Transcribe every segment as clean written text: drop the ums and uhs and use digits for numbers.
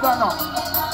that now.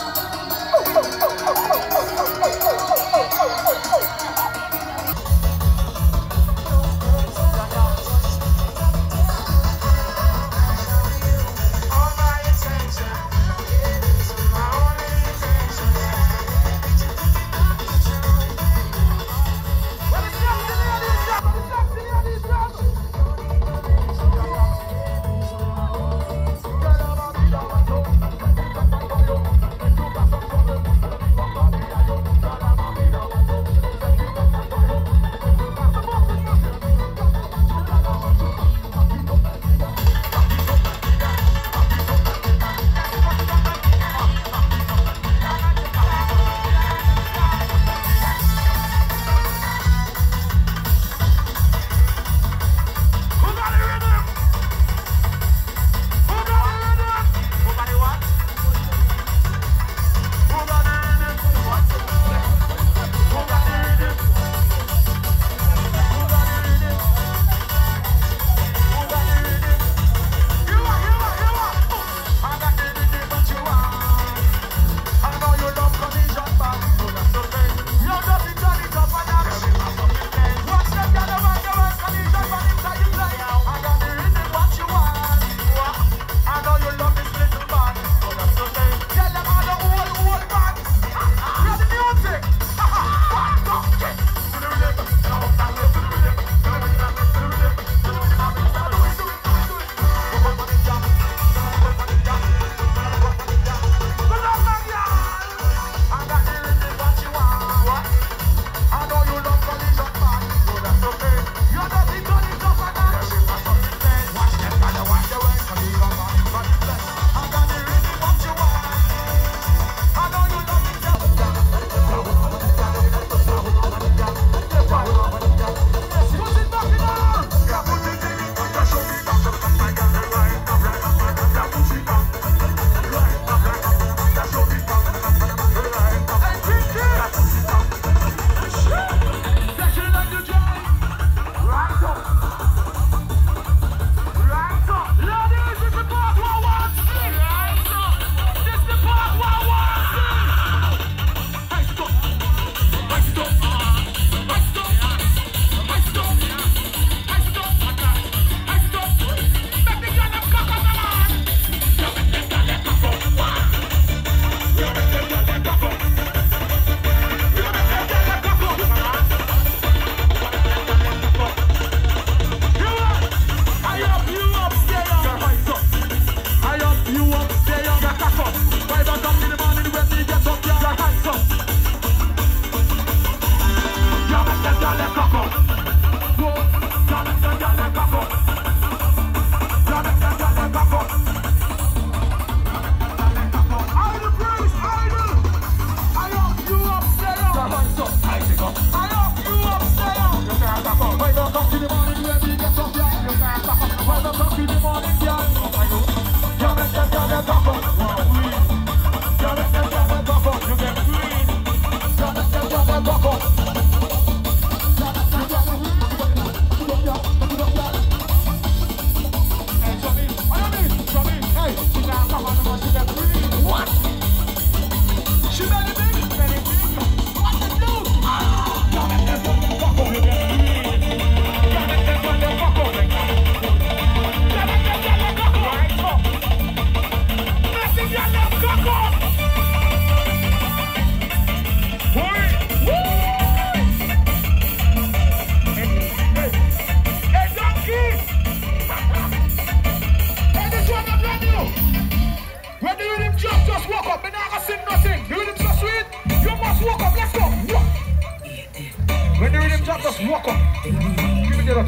Just walk up. Give me the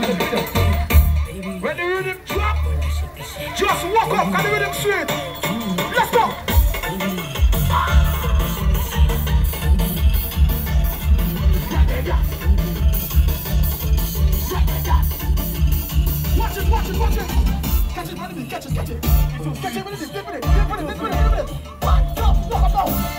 when the rhythm drop, just walk up and the rhythm sweet. Let's go. Watch it, watch it, watch it. Catch it, run it, catch it, catch it. Catch it, run it, flip it, flip it, flip it, flip it. Walk up now.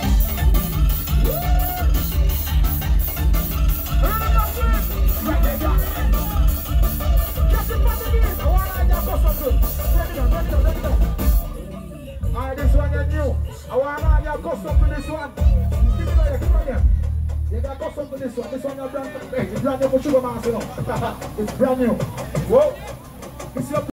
Alright, this one you new. new. I want to get custom to this one. Give me that, come on here. You got custom to this one. This one is brand new. Hey, it's brand new for Sugar Master, you know. It's brand new. Whoa. It's your